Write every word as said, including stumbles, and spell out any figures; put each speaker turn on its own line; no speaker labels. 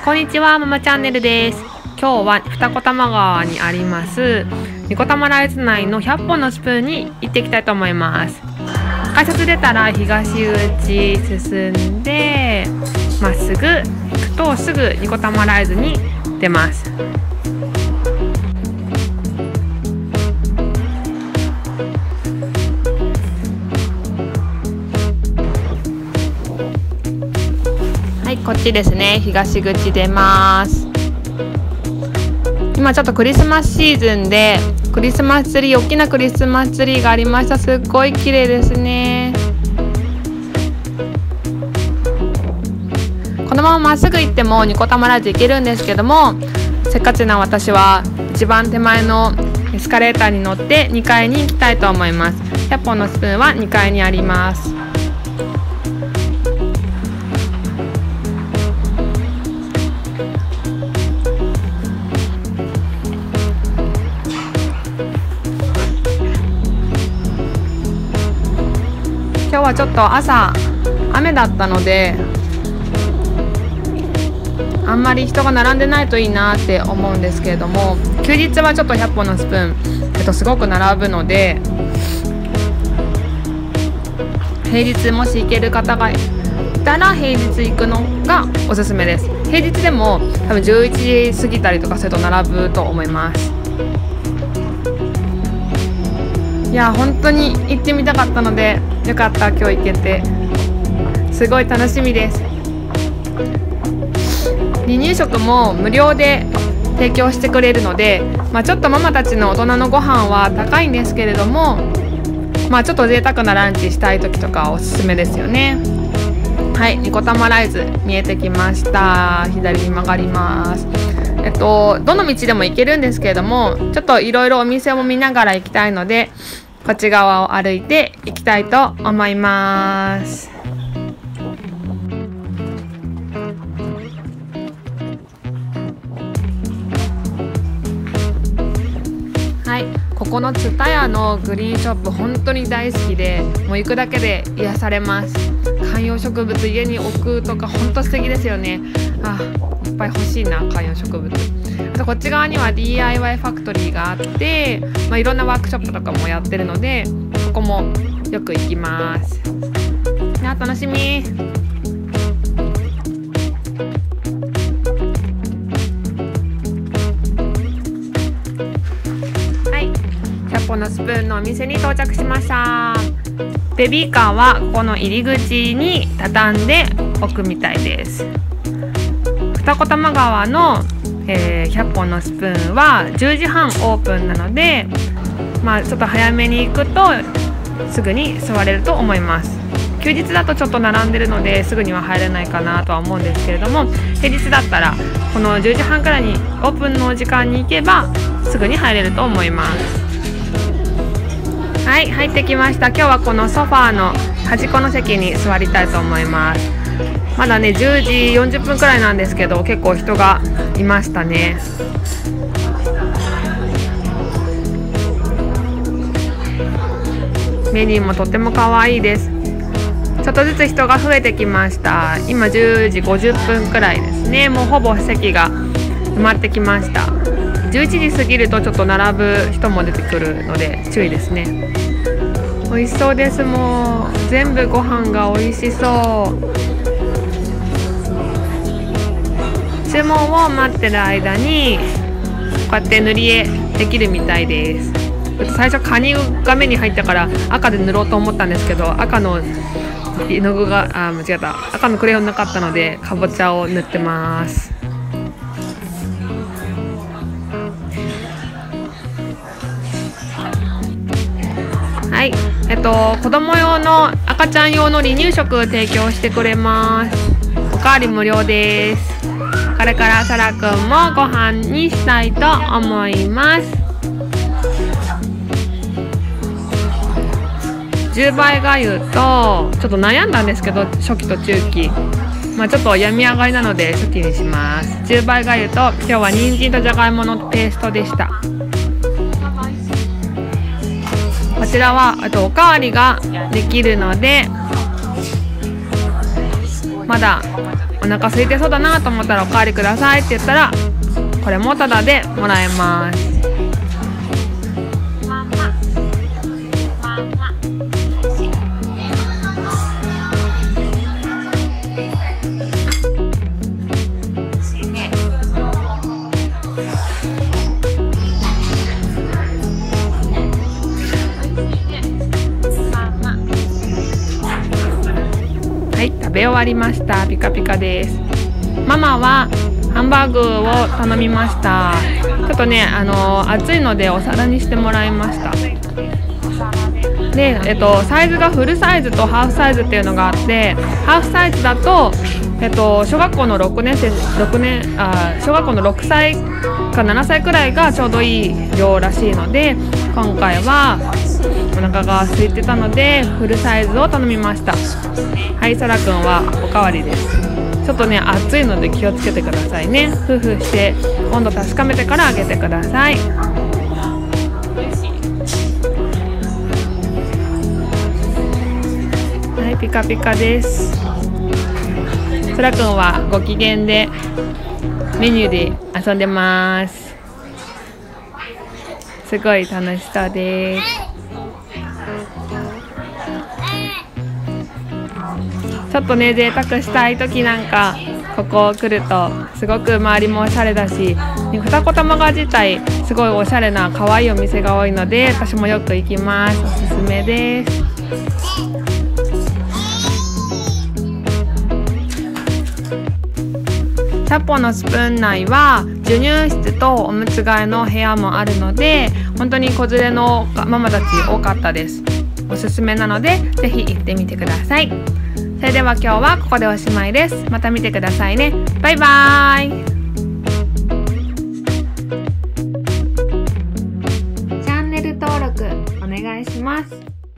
こんにちは、ママチャンネルです。今日は二子玉川にあります二子玉ライズ内のひゃっぽんのスプーンに行っていきたいと思います。改札出たら東口進んでまっすぐ行くとすぐ二子玉ライズに出ます。はい、こっちですね。東口出ます。今ちょっとクリスマスシーズンでクリスマスツリー、大きなクリスマスツリーがありました。すっごい綺麗ですね。このまままっすぐ行っても二子玉ライズ行けるんですけども、せっかちな私は一番手前のエスカレーターに乗ってにかいに行きたいと思います。ひゃっぽんのスプーンはにかいにあります。今日はちょっと朝雨だったのであんまり人が並んでないといいなって思うんですけれども、休日はちょっとひゃっぽんのスプーン、えっと、すごく並ぶので、平日もし行ける方がいたら平日行くのがおすすめです。平日でも多分じゅういちじ過ぎたりとかすると並ぶと思います。いや本当に行ってみたかったのでよかった、今日行けてすごい楽しみです。離乳食も無料で提供してくれるので、まあ、ちょっとママたちの大人のご飯は高いんですけれども、まあ、ちょっと贅沢なランチしたい時とかおすすめですよね。はい、二子玉ライズ見えてきました。左に曲がります。えっと、どの道でも行けるんですけれども、ちょっといろいろお店を見ながら行きたいのでこっち側を歩いて行きたいと思います。はい、ここのツタヤのグリーンショップ本当に大好きで、もう行くだけで癒されます。観葉植物家に置くとか本当素敵ですよね。あ、いっぱい欲しいな観葉植物。あとこっち側には ディーアイワイ ファクトリーがあって、まあ、いろんなワークショップとかもやってるのでここもよく行きます。いや楽しみ。ひゃっぽんのスプーンのお店に到着しました。ベビーカーはこの入り口に畳んでおくみたいです。二子玉川の、えー、ひゃっぽんのスプーンはじゅうじはんオープンなので、まあ、ちょっと早めに行くとすぐに座れると思います。休日だとちょっと並んでるのですぐには入れないかなとは思うんですけれども、平日だったらこのじゅうじはんからにオープンの時間に行けばすぐに入れると思います。はい、入ってきました。今日はこのソファーの端っこの席に座りたいと思います。まだねじゅうじよんじゅっぷんくらいなんですけど結構人がいましたね。メニューもとっても可愛いです。ちょっとずつ人が増えてきました。今じゅうじごじゅっぷんくらいですね。もうほぼ席が埋まってきました。じゅういちじ過ぎるとちょっと並ぶ人も出てくるので注意ですね。美味しそうです。もう全部ご飯が美味しそう。注文を待ってる間にこうやって塗り絵できるみたいです。最初カニが目に入ったから赤で塗ろうと思ったんですけど、赤の絵の具があ間違った赤のクレヨンなかったのでかぼちゃを塗ってます。はい、えっと子供用の赤ちゃん用の離乳食提供してくれます。おかわり無料です。これからさらくんもご飯にしたいと思います。じゅうばいがゆとちょっと悩んだんですけど初期と中期、まあ、ちょっと病み上がりなので初期にします。じゅうばいがゆと今日は人参とじゃがいものペーストでした。こちらはあとおかわりができるのでまだお腹空いてそうだなと思ったらおかわりくださいって言ったら、これもタダでもらえます。はい、食べ終わりました。ピカピカです。ママはハンバーグを頼みました。ちょっとね、あのー、熱いのでお皿にしてもらいました。で、えっと、サイズがフルサイズとハーフサイズっていうのがあって、ハーフサイズだと、えっと、小学校のろくねん生、ろくねん、あ、小学校のろくさいかななさいくらいがちょうどいい量らしいので、今回はお腹が空いてたのでフルサイズを頼みました。はい、そらくんはおかわりです。ちょっとね、熱いので気をつけてくださいね。ふうふうして温度確かめてからあげてください。はい、ピカピカです。そらくんはご機嫌でメニューで遊んでます。すごい楽しそうです。ちょっとね、贅沢したい時なんかここ来るとすごく周りもおしゃれだし、二子玉川自体すごいおしゃれな可愛いお店が多いので、私もよく行きます。おすすめです。チャポのスプーン内は授乳室とおむつ替えの部屋もあるので、本当に子連れのママたち多かったです。おすすめなのでぜひ行ってみてください。それでは今日はここでおしまいです。また見てくださいね。バイバーイ。チャンネル登録お願いします。